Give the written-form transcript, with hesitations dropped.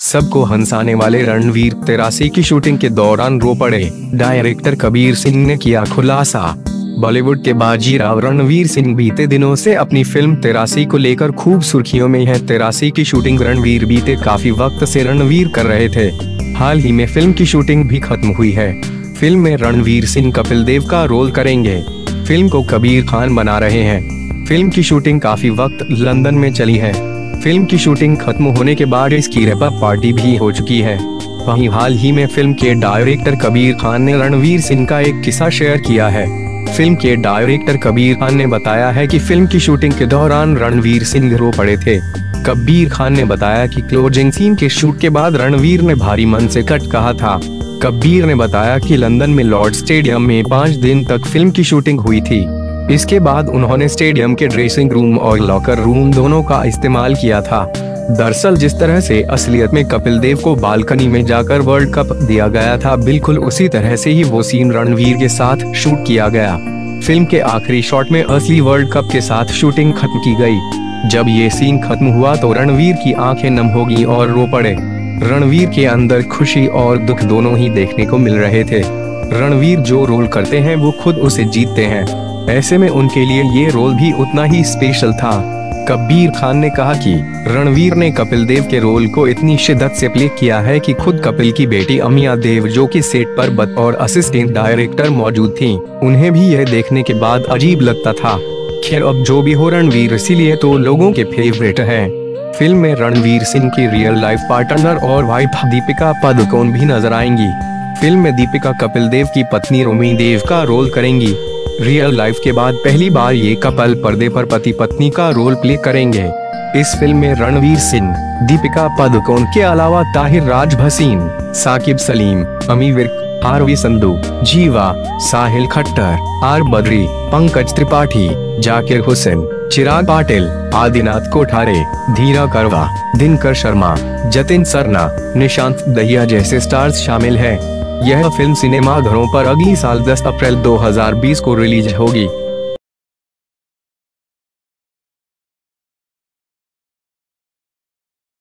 सबको हंसाने वाले रणवीर 83 की शूटिंग के दौरान रो पड़े। डायरेक्टर कबीर सिंह ने किया खुलासा। बॉलीवुड के बाजीराव रणवीर सिंह बीते दिनों से अपनी फिल्म 83 को लेकर खूब सुर्खियों में है। 83 की शूटिंग रणवीर बीते काफी वक्त से रणवीर कर रहे थे। हाल ही में फिल्म की शूटिंग भी खत्म हुई है। फिल्म में रणवीर सिंह कपिल देव का रोल करेंगे। फिल्म को कबीर खान बना रहे हैं। फिल्म की शूटिंग काफी वक्त लंदन में चली है। फिल्म की शूटिंग खत्म होने के बाद इसकी रैप अप पार्टी भी हो चुकी है। वहीं हाल ही में फिल्म के डायरेक्टर कबीर खान ने रणवीर सिंह का एक किस्सा शेयर किया है। फिल्म के डायरेक्टर कबीर खान ने बताया है कि फिल्म की शूटिंग के दौरान रणवीर सिंह रो पड़े थे। कबीर खान ने बताया कि क्लोजिंग सीन के शूट के बाद रणवीर ने भारी मन से कट कहा था। कबीर ने बताया कि लंदन में लॉर्ड स्टेडियम में 5 दिन तक फिल्म की शूटिंग हुई थी। इसके बाद उन्होंने स्टेडियम के ड्रेसिंग रूम और लॉकर रूम दोनों का इस्तेमाल किया था। दरअसल जिस तरह से असलियत में कपिल देव को बालकनी में जाकर वर्ल्ड कप दिया गया था, बिल्कुल उसी तरह से ही वो सीन रणवीर के साथ शूट किया गया। फिल्म के आखिरी शॉट में असली वर्ल्ड कप के साथ शूटिंग खत्म की गई। जब ये सीन खत्म हुआ तो रणवीर की आंखें नम हो गईं और रो पड़े। रणवीर के अंदर खुशी और दुख दोनों ही देखने को मिल रहे थे। रणवीर जो रोल करते हैं वो खुद उसे जीतते हैं। ऐसे में उनके लिए ये रोल भी उतना ही स्पेशल था। कबीर खान ने कहा कि रणवीर ने कपिल देव के रोल को इतनी शिद्दत से प्ले किया है कि खुद कपिल की बेटी अमिया देव, जो कि सेट पर बतौर असिस्टेंट डायरेक्टर मौजूद थीं, उन्हें भी यह देखने के बाद अजीब लगता था। खैर अब जो भी हो, रणवीर इसीलिए तो लोगों के फेवरेट हैं। फिल्म में रणवीर सिंह की रियल लाइफ पार्टनर और वाइफ दीपिका पादुकोण भी नजर आएंगी। फिल्म में दीपिका कपिल देव की पत्नी रोमी देव का रोल करेंगी। रियल लाइफ के बाद पहली बार ये कपल पर्दे पर पति पत्नी का रोल प्ले करेंगे। इस फिल्म में रणवीर सिंह, दीपिका पादुकोण के अलावा ताहिर राज भसीन, साकिब सलीम, अमी विर्क, आरवी संधू, जीवा, साहिल खट्टर, आर बद्री, पंकज त्रिपाठी, जाकिर हुसैन, चिराग पाटिल, आदिनाथ कोठारे, धीरा करवा, दिनकर शर्मा, जतिन सरना, निशांत दहिया जैसे स्टार्स शामिल हैं। यह फिल्म सिनेमा घरों पर अगली साल 10 अप्रैल 2020 को रिलीज होगी।